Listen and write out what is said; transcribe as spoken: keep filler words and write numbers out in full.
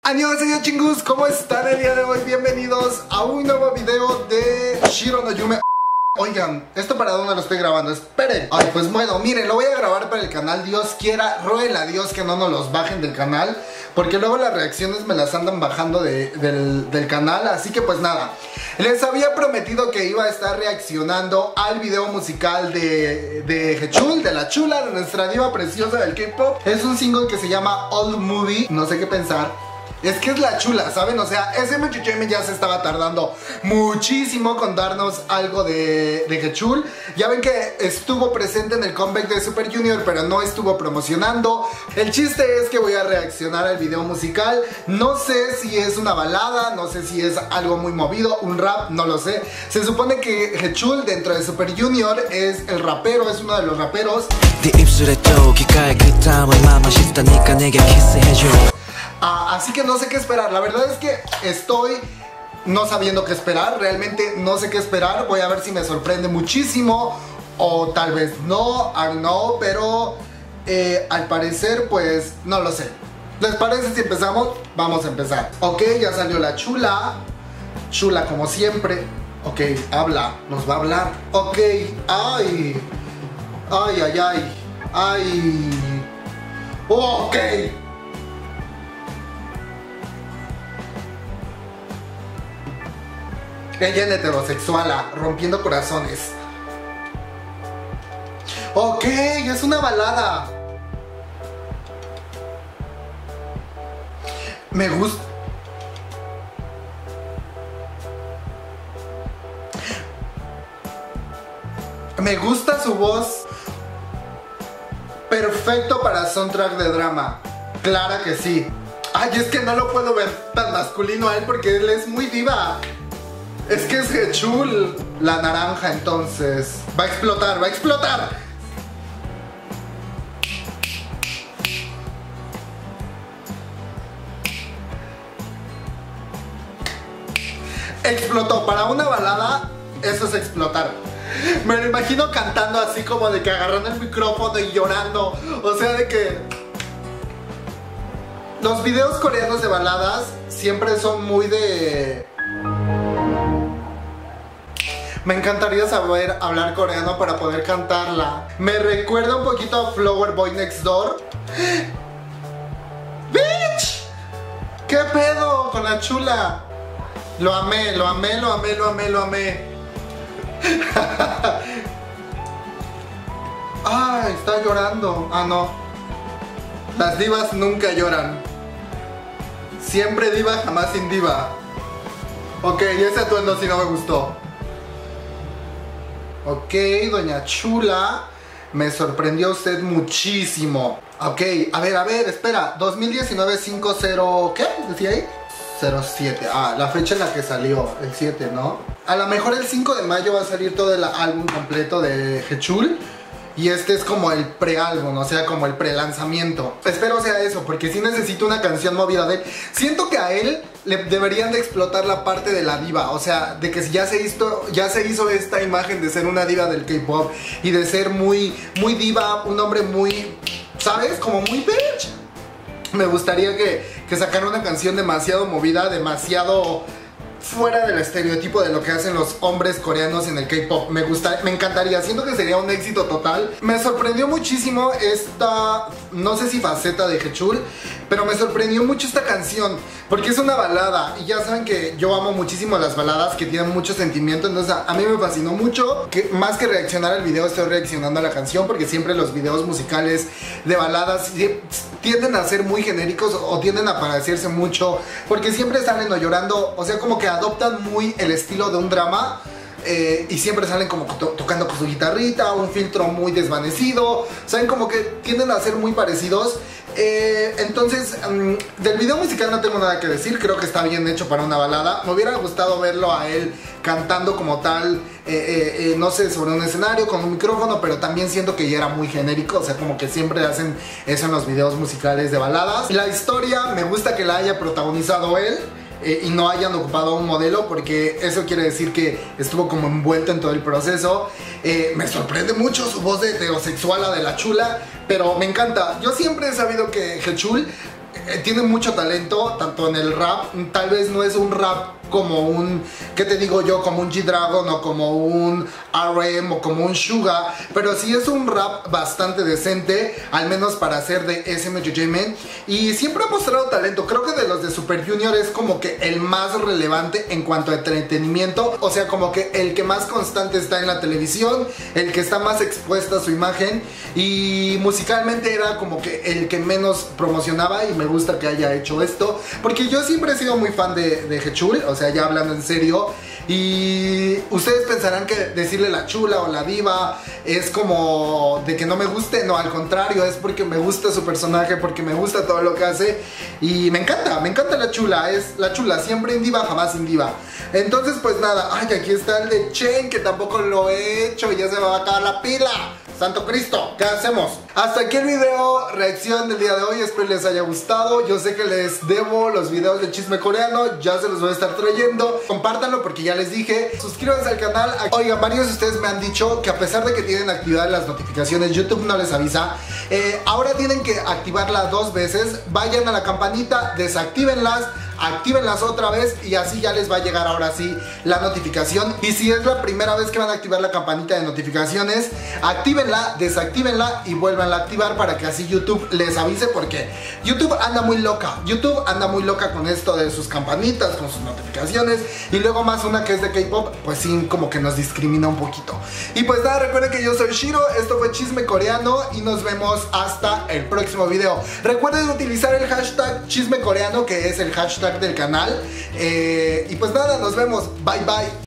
Annyeonghaseyo chingus, ¿cómo están el día de hoy? Bienvenidos a un nuevo video de Shiro no Yume. Oigan, ¿esto para dónde lo estoy grabando? Esperen. Ay, pues bueno, miren, lo voy a grabar para el canal. Dios quiera, róguenle a Dios que no nos los bajen del canal, porque luego las reacciones me las andan bajando de, del, del canal. Así que pues nada, les había prometido que iba a estar reaccionando al video musical de, de Hechul, de la chula, de nuestra diva preciosa del K-pop. Es un single que se llama Old Movie. No sé qué pensar. Es que es la chula, ¿saben? O sea, ese M H M ya se estaba tardando muchísimo con darnos algo de, de Hechul. Ya ven que estuvo presente en el comeback de Super Junior, pero no estuvo promocionando. El chiste es que voy a reaccionar al video musical. No sé si es una balada, no sé si es algo muy movido, un rap, no lo sé. Se supone que Hechul dentro de Super Junior es el rapero, es uno de los raperos. Ah, así que no sé qué esperar. La verdad es que estoy no sabiendo qué esperar. Realmente no sé qué esperar. Voy a ver si me sorprende muchísimo o tal vez no, I don't know. Pero eh, al parecer pues no lo sé. ¿Les parece si empezamos? Vamos a empezar. Ok, ya salió la chula. Chula como siempre. Ok, habla, nos va a hablar. Ok, ay. Ay, ay, ay. Ay. Oh, ok. Ella en heterosexuala, rompiendo corazones. Ok, es una balada. Me gusta. Me gusta su voz. Perfecto para soundtrack de drama. Clara que sí. Ay, es que no lo puedo ver tan masculino a él porque él es muy diva. Es que es Hechul, la naranja, entonces va a explotar, va a explotar. Explotó. Para una balada, eso es explotar. Me lo imagino cantando así como de que agarrando el micrófono y llorando. O sea, de que los videos coreanos de baladas siempre son muy de... Me encantaría saber hablar coreano para poder cantarla. Me recuerda un poquito a Flower Boy Next Door. ¡Bitch! ¿Qué pedo con la chula? Lo amé, lo amé, lo amé, lo amé, lo amé. Ay, está llorando. Ah, no. Las divas nunca lloran. Siempre diva, jamás sin diva. Ok, ese atuendo sí no me gustó. Ok, doña chula, me sorprendió usted muchísimo. Ok, a ver, a ver, espera. dos mil diecinueve cinco cero... ¿Qué? ¿Decía ahí? cero siete. Ah, la fecha en la que salió, el siete, ¿no? A lo mejor el cinco de mayo va a salir todo el álbum completo de Hechul. Y este es como el pre-álbum, o sea, como el pre-lanzamiento. Espero sea eso, porque sí necesito una canción movida de él. Siento que a él le deberían de explotar la parte de la diva. O sea, de que ya se hizo, ya se hizo esta imagen de ser una diva del K-pop y de ser muy, muy diva, un hombre muy, ¿sabes? Como muy bitch. Me gustaría que, que sacara una canción demasiado movida, demasiado... fuera del estereotipo de lo que hacen los hombres coreanos en el K-pop. Me gusta, me encantaría, siento que sería un éxito total. Me sorprendió muchísimo esta, no sé si faceta de Hechul, pero me sorprendió mucho esta canción, porque es una balada, y ya saben que yo amo muchísimo las baladas que tienen mucho sentimiento. Entonces a, a mí me fascinó mucho, que más que reaccionar al video estoy reaccionando a la canción, porque siempre los videos musicales de baladas tienden a ser muy genéricos o tienden a parecerse mucho, porque siempre salen o llorando, o sea, como que adoptan muy el estilo de un drama. Eh, y siempre salen como to tocando con su guitarrita, un filtro muy desvanecido. Saben, como que tienden a ser muy parecidos. eh, Entonces, um, del video musical no tengo nada que decir. Creo que está bien hecho para una balada. Me hubiera gustado verlo a él cantando como tal, eh, eh, eh, no sé, sobre un escenario con un micrófono, pero también siento que ya era muy genérico. O sea, como que siempre hacen eso en los videos musicales de baladas. La historia, me gusta que la haya protagonizado él. eh, y no hayan ocupado un modelo, porque eso quiere decir que estuvo como envuelto en todo el proceso. Eh, me sorprende mucho su voz de heterosexual, la de la chula, pero me encanta. Yo siempre he sabido que Hechul eh, tiene mucho talento, tanto en el rap. Tal vez no es un rap como un, ¿qué te digo yo? Como un G-Dragon o como un R M o como un Suga, pero sí es un rap bastante decente, al menos para ser de S M Entertainment, y siempre ha mostrado talento. Creo que de los de Super Junior es como que el más relevante en cuanto a entretenimiento, o sea, como que el que más constante está en la televisión, el que está más expuesta a su imagen, y musicalmente era como que el que menos promocionaba, y me gusta que haya hecho esto, porque yo siempre he sido muy fan de, de Hechul, o sea, ya hablando en serio. Y ustedes pensarán que decirle la chula o la diva es como de que no me guste. No, al contrario, es porque me gusta su personaje, porque me gusta todo lo que hace. Y me encanta, me encanta la chula. Es la chula, siempre en diva, jamás sin diva. Entonces pues nada, ay, aquí está el de Chen, que tampoco lo he hecho y ya se me va a acabar la pila. ¡Santo Cristo! ¿Qué hacemos? Hasta aquí el video reacción del día de hoy. Espero les haya gustado. Yo sé que les debo los videos de chisme coreano. Ya se los voy a estar trayendo. Compártanlo porque ya les dije. Suscríbanse al canal. Oigan, varios de ustedes me han dicho que a pesar de que tienen activadas las notificaciones, YouTube no les avisa. eh, Ahora tienen que activarlas dos veces. Vayan a la campanita, desactívenlas, actívenlas otra vez y así ya les va a llegar ahora sí la notificación. Y si es la primera vez que van a activar la campanita de notificaciones, actívenla, desactívenla y vuelvanla a activar para que así YouTube les avise, porque YouTube anda muy loca. YouTube anda muy loca con esto de sus campanitas, con sus notificaciones, y luego más una que es de K-pop, pues sí, como que nos discrimina un poquito. Y pues nada, recuerden que yo soy Shiro, esto fue Chisme Coreano y nos vemos hasta el próximo video. Recuerden utilizar el hashtag Chisme Coreano, que es el hashtag del canal. eh, y pues nada, nos vemos, bye bye.